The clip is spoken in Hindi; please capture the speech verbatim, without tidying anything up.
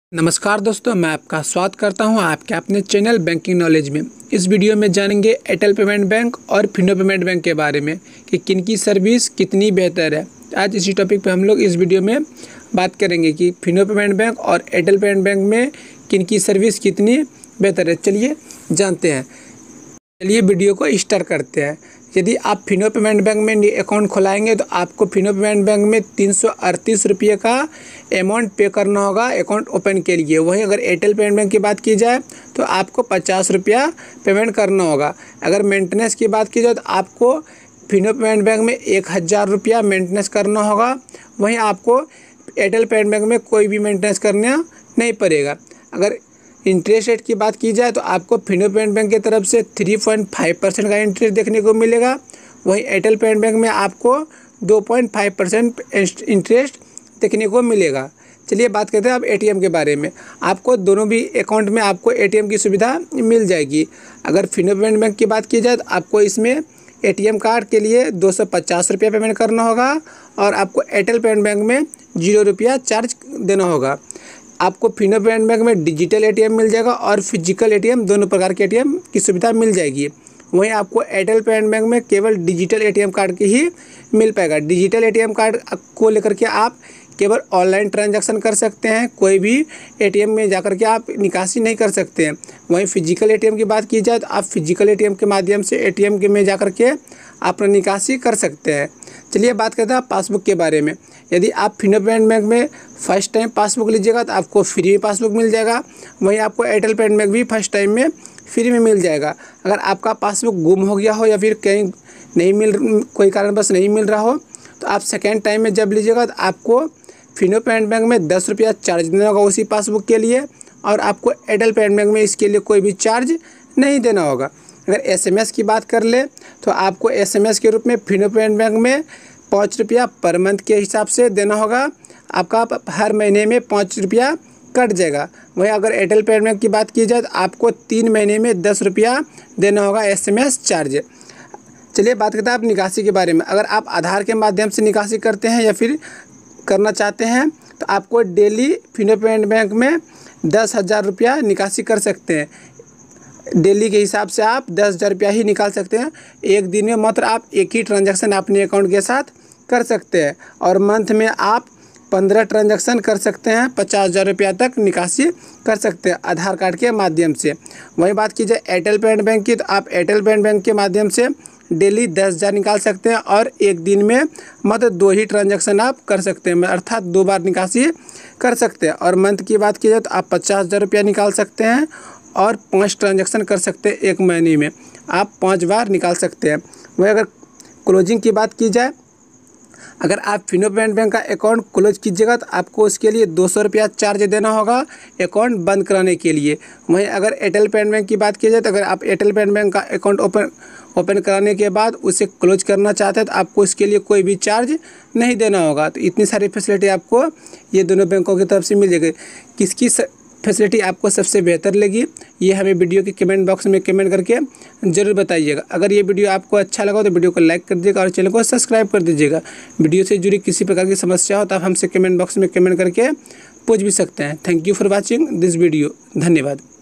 नमस्कार दोस्तों, मैं आपका स्वागत करता हूं आपके अपने चैनल बैंकिंग नॉलेज में। इस वीडियो में जानेंगे एयरटेल पेमेंट बैंक और फिनो पेमेंट बैंक के बारे में कि किन की सर्विस कितनी बेहतर है। आज इसी टॉपिक पे हम लोग इस वीडियो में बात करेंगे कि फिनो पेमेंट बैंक और एयरटेल पेमेंट बैंक में किन की सर्विस कितनी बेहतर है। चलिए जानते हैं। चलिए वीडियो को स्टार्ट करते हैं। यदि आप फिनो पेमेंट बैंक में अकाउंट खुलाएंगे तो आपको फिनो पेमेंट बैंक में तीन सौ अड़तीस रुपये का अमाउंट पे करना होगा अकाउंट ओपन के लिए। वहीं अगर एयरटेल पेमेंट बैंक की बात की जाए तो आपको पचास रुपया पेमेंट करना होगा। अगर मेंटेनेंस की बात की जाए तो आपको फिनो पेमेंट बैंक में एक हज़ार रुपया मेंटेनेंस करना होगा। वहीं आपको एयरटेल पेमेंट बैंक में कोई भी मेंटेनेंस करना नहीं पड़ेगा। अगर इंटरेस्ट रेट की बात की जाए तो आपको फिनो पेमेंट बैंक की तरफ से तीन पॉइंट पाँच परसेंट का इंटरेस्ट देखने को मिलेगा। वहीं एयरटेल पेमेंट बैंक में आपको दो पॉइंट पाँच परसेंट इंटरेस्ट देखने को मिलेगा। चलिए बात करते हैं अब एटीएम के बारे में। आपको दोनों भी अकाउंट में आपको एटीएम की सुविधा मिल जाएगी। अगर फिनो पेमेंट बैंक की बात की जाए तो आपको इसमें एटीएम कार्ड के लिए दो सौ पचास रुपया पेमेंट करना होगा और आपको एयरटेल पेमेंट बैंक में जीरो रुपया चार्ज देना होगा। आपको फिनो पेमेंट बैंक में डिजिटल एटीएम मिल जाएगा और फिजिकल एटीएम दोनों प्रकार के एटीएम की सुविधा मिल जाएगी। वहीं आपको एयरटेल पेमेंट बैंक में केवल डिजिटल एटीएम कार्ड की ही मिल पाएगा। डिजिटल एटीएम कार्ड को लेकर के आप केवल ऑनलाइन ट्रांजैक्शन कर सकते हैं, कोई भी एटीएम में जाकर के आप निकासी नहीं कर सकते हैं। वहीं फिजिकल एटीएम की बात की जाए तो आप फिजिकल एटीएम के माध्यम से एटीएम के में जाकर के अपना निकासी कर सकते हैं। चलिए बात करते हैं पासबुक के बारे में। यदि आप फिनो पेमेंट बैंक में फर्स्ट टाइम पासबुक लीजिएगा तो आपको फ्री में पासबुक मिल जाएगा। वहीं आपको एयरटेल पेमेंट बैंक भी फर्स्ट टाइम में फ्री में मिल जाएगा। अगर आपका पासबुक गुम हो गया हो या फिर कहीं नहीं मिल कोई कारणवश नहीं मिल रहा हो तो आप सेकेंड टाइम में जब लीजिएगा तो आपको फिनो पेमेंट बैंक में दस रुपया चार्ज देना होगा उसी पासबुक के लिए और आपको एयरटेल पेमेंट बैंक में इसके लिए कोई भी चार्ज नहीं देना होगा। अगर एसएमएस की बात कर ले तो आपको एसएमएस के रूप में फिनो पेमेंट बैंक में पाँच रुपया पर मंथ के हिसाब से देना होगा। आपका हर महीने में पाँच रुपया कट जाएगा। वहीं अगर एयरटेल पेमेंट बैंक की बात की जाए तो आपको तीन महीने में दस रुपया देना होगा एसएमएस चार्ज। चलिए बात करते हैं आप निकासी के बारे में। अगर आप आधार के माध्यम से निकासी करते हैं या फिर करना चाहते हैं तो आपको डेली फिनो पेमेंट बैंक में दस हज़ार रुपया निकासी कर सकते हैं। डेली के हिसाब से आप दस हज़ार रुपया ही निकाल सकते हैं। एक दिन में मात्र आप एक ही ट्रांजैक्शन अपने अकाउंट के साथ कर सकते हैं और मंथ में आप पंद्रह ट्रांजैक्शन कर सकते हैं। पचास हज़ार रुपया तक निकासी कर सकते हैं आधार कार्ड के माध्यम से। वहीं बात की जाए एयरटेल पेमेंट बैंक की तो आप एयरटेल पेमेंट बैंक के माध्यम से डेली दस हज़ार निकाल सकते हैं और एक दिन में मात्र दो ही ट्रांजैक्शन आप कर सकते हैं, अर्थात दो बार निकासी कर सकते हैं। और मंथ की बात की जाए तो आप पचास हज़ार रुपया निकाल सकते हैं और पाँच ट्रांजैक्शन कर सकते हैं। एक महीने में आप पाँच बार निकाल सकते हैं। वहीं अगर क्लोजिंग की बात की जाए, अगर आप फिनो पेमेंट बैंक का अकाउंट क्लोज कीजिएगा तो आपको उसके लिए दो सौ रुपया चार्ज देना होगा अकाउंट बंद कराने के लिए। वहीं अगर एयरटेल पेमेंट बैंक की बात की जाए तो अगर आप एयरटेल पेमेंट बैंक का अकाउंट ओपन ओपन कराने के बाद उसे क्लोज करना चाहते हैं तो आपको इसके लिए कोई भी चार्ज नहीं देना होगा। तो इतनी सारी फैसिलिटी आपको ये दोनों बैंकों की तरफ से मिल जाएगी। किसकी फैसिलिटी आपको सबसे बेहतर लगी ये हमें वीडियो के कमेंट बॉक्स में कमेंट करके ज़रूर बताइएगा। अगर ये वीडियो आपको अच्छा लगा तो वीडियो को लाइक कर दीजिएगा और चैनल को सब्सक्राइब कर दीजिएगा। वीडियो से जुड़ी किसी प्रकार की समस्या हो तो आप हमसे कमेंट बॉक्स में कमेंट करके पूछ भी सकते हैं। Thank you for watching this video. धन्यवाद।